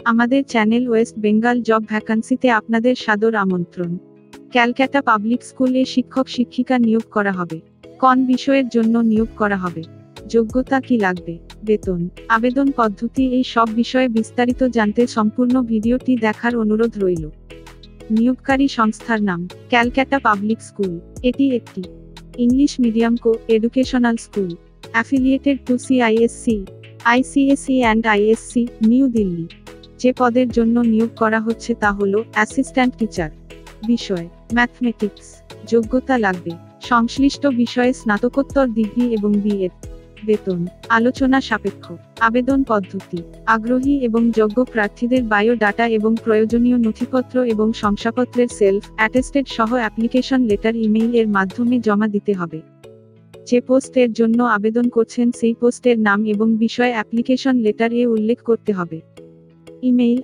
আমাদের channel West Bengal job ভ্যাকান্সিতে আপনাদের সাদর আমন্ত্রণ। ক্যালকাটা পাবলিক স্কুলে শিক্ষক শিক্ষিকা নিয়োগ করা হবে। কোন বিষয়ের জন্য নিয়োগ করা হবে, যোগ্যতা কি লাগবে, বেতন, আবেদন পদ্ধতি, এই সব বিষয়ে বিস্তারিত জানতে সম্পূর্ণ ভিডিওটি দেখার অনুরোধ রইল। নিয়োগকারী সংস্থার নাম ক্যালকাটা পাবলিক স্কুল। এটি একটি English medium educational school affiliated to CISC, ICSE and ISC, New Delhi. যে পদের জন্য নিয়োগ করা হচ্ছে তা হল অ্যাসিস্ট্যান্ট টিচার। বিষয় ম্যাথমেটিক্স। যোগ্যতা লাগবে সংশ্লিষ্ট বিষয়ে স্নাতকোত্তর ডিগ্রি এবং বিএড। বেতন আলোচনা সাপেক্ষ। আবেদন পদ্ধতি আগ্রহী এবং যোগ্য প্রার্থীদের বায়োডাটা এবং প্রয়োজনীয় নথিপত্র এবং শংসাপত্রের সেলফ অ্যাটেস্টেড সহ অ্যাপ্লিকেশন লেটার ইমেইল এর মাধ্যমে জমা দিতে হবে। যে পোস্টের জন্য আবেদন করছেন সেই পোস্টের নাম এবং বিষয় অ্যাপ্লিকেশন লেটার এ উল্লেখ করতে হবে। Email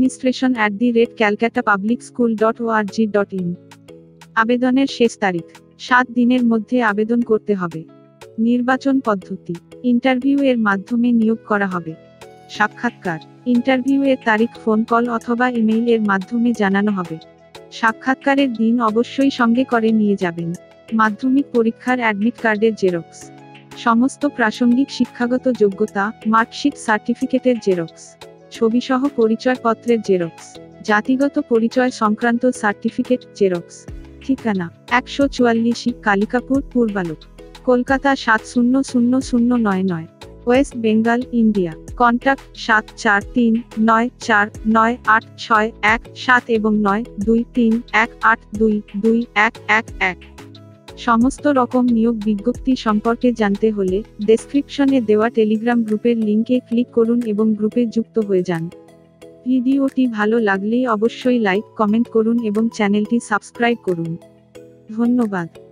administration@calcutta.publicschool.org.in। আবেদনের শেষ তারিখ 7 দিনের মধ্যে আবেদন করতে হবে। নির্বাচন পদ্ধতি ইন্টারভিউ এর মাধ্যমে নিয়োগ করা হবে। সাক্ষাৎকার ইন্টারভিউ এর তারিখ ফোন কল অথবা ইমেইল এর মাধ্যমে জানানো হবে। সাক্ষাৎকারের দিন অবশ্যই সঙ্গে করে নিয়ে যাবেন মাধ্যমিক পরীক্ষার অ্যাডমিট কার্ডের জেরক্স, সমস্ত প্রাসঙ্গিক শিক্ষাগত যোগ্যতা, মার্কশিট সার্টিফিকেটের জেরক্স, ছবিসহ পরিচয়পত্রের জেরক্স, জাতিগত পরিচয় সংক্রান্ত সার্টিফিকেট জেরক্স। ঠিকানা 144 Kalikapur, Purbalok, Kolkata 700099, West Bengal, India. Contact 7439498617 এবং 9231822111। সমস্ত রকম নিয়োগ বিজ্ঞপ্তি সম্পর্কে জানতে হলে ডেসক্রিপশনে দেওয়া টেলিগ্রাম গ্রুপের লিংকে ক্লিক করুন এবং গ্রুপে যুক্ত হয়ে যান। ভিডিওটি ভালো লাগলেই অবশ্যই লাইক, কমেন্ট করুন এবং চ্যানেলটি সাবস্ক্রাইব করুন। ধন্যবাদ।